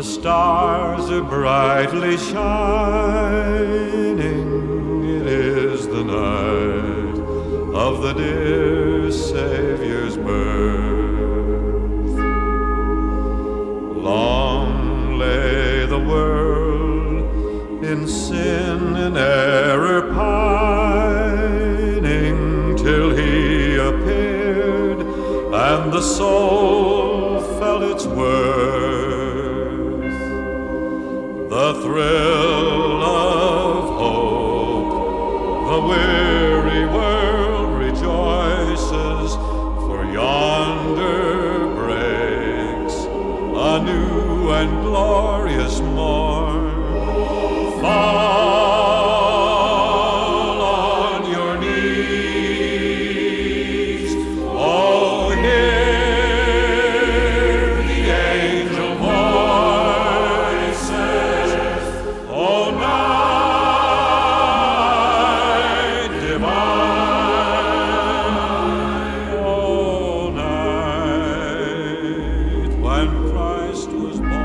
The stars are brightly shining. It is the night of the dear Savior's birth. Long lay the world in sin and error pining, till he appeared and the soul felt its worth. The thrill of hope, the weary world rejoices, for yonder breaks a new and glorious morn. Fall on your knees, oh, hear the angel voices, oh, night divine, oh, night when Christ was born.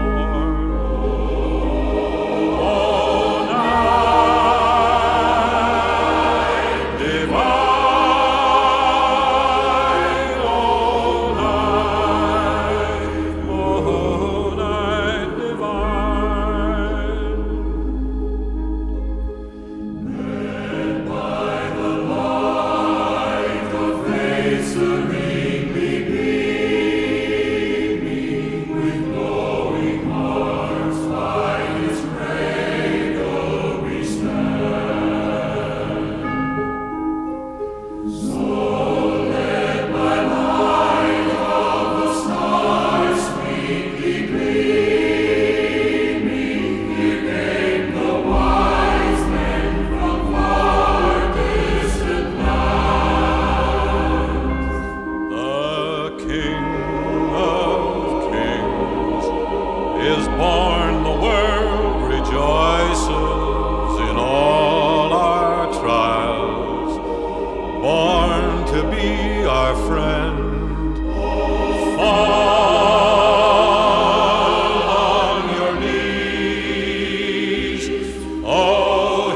Is born, the world rejoices in all our trials, born to be our friend. Fall on your knees, oh,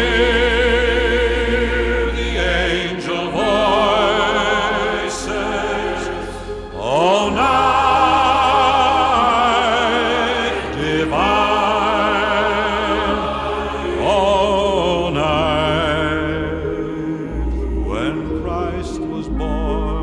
hear the angel voices, oh, now all night when Christ was born.